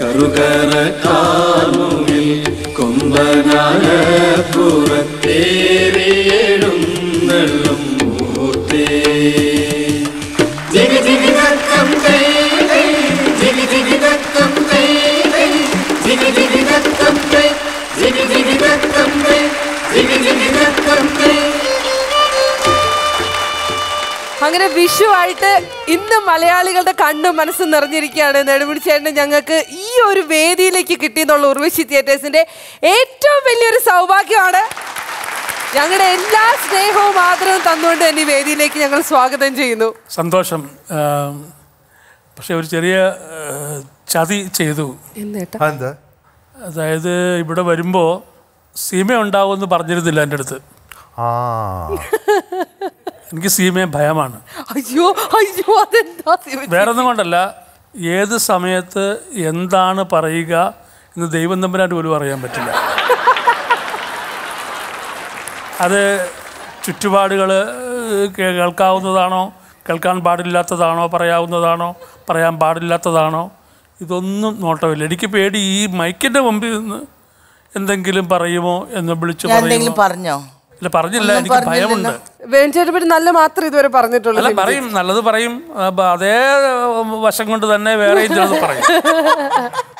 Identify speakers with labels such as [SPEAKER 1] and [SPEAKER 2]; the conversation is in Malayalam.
[SPEAKER 1] കറുകര കാർമുകിൽ കൊമ്പനാന പുറത്തേറിയെഴുന്നള്ളും മൂർത്തേ ജിഗി ജിഗി ദക്കം തൈ തൈ ജിഗി ജിഗി ദക്കം തൈ തൈ ജിഗി ജിഗി ദക്കം തൈ ജിഗി ജിഗി ദക്കം തൈ ജിഗി ജിഗി ദക്കം തൈ.
[SPEAKER 2] അങ്ങനെ വിഷു ആയിട്ട് ഇന്ന് മലയാളികളുടെ കണ്ണും മനസ്സും നിറഞ്ഞിരിക്കുകയാണ്. നെടുമുടി ചേട്ടന് ഞങ്ങൾക്ക് ഈ ഒരു വേദിയിലേക്ക് കിട്ടിയെന്നുള്ള ഉർവശി തിയേറ്റേഴ്സിന്റെ ഏറ്റവും വലിയൊരു സൗഭാഗ്യമാണ്. ഞങ്ങളുടെ എല്ലാ സ്നേഹവും ആദരവും തന്നുകൊണ്ട് തന്നെ ഈ വേദിയിലേക്ക് ഞങ്ങൾ സ്വാഗതം ചെയ്യുന്നു.
[SPEAKER 3] സന്തോഷം. പക്ഷെ ഒരു ചെറിയ ചതി ചെയ്തു. അതായത് ഇവിടെ വരുമ്പോൾ സീമ ഉണ്ടാവുമെന്ന് പറഞ്ഞിരുന്നില്ല എൻ്റെ അടുത്ത്. എനിക്ക് സീമയെ ഭയമാണ്.
[SPEAKER 2] അയ്യോ അയ്യോ, അതെന്താ?
[SPEAKER 3] വേറൊന്നും കൊണ്ടല്ല, ഏത് സമയത്ത് എന്താണ് പറയുക എന്ന് ദൈവം തമ്പുരാൻ പോലും അറിയാൻ പറ്റില്ല. അത് ചുറ്റുപാടുകൾ കേൾക്കാവുന്നതാണോ, കേൾക്കാൻ പാടില്ലാത്തതാണോ, പറയാവുന്നതാണോ, പറയാൻ പാടില്ലാത്തതാണോ, ഇതൊന്നും നോട്ടമില്ല. എനിക്ക് പേടി ഈ മൈക്കിൻ്റെ മുമ്പിൽ നിന്ന് എന്തെങ്കിലും പറയുമോ എന്ന് വിളിച്ചു
[SPEAKER 4] പറഞ്ഞോ?
[SPEAKER 3] ഇല്ല, പറഞ്ഞില്ല. എനിക്ക് ഭയമുണ്ട്.
[SPEAKER 2] വേണിച്ചേട്ടനെ പറ്റി നല്ല മാത്രം ഇതുവരെ പറഞ്ഞിട്ടുള്ളൂ.
[SPEAKER 3] അല്ല, പറയും, നല്ലത് പറയും. അതേ വശം കൊണ്ട് തന്നെ വേറെയും ചിലത് പറയും.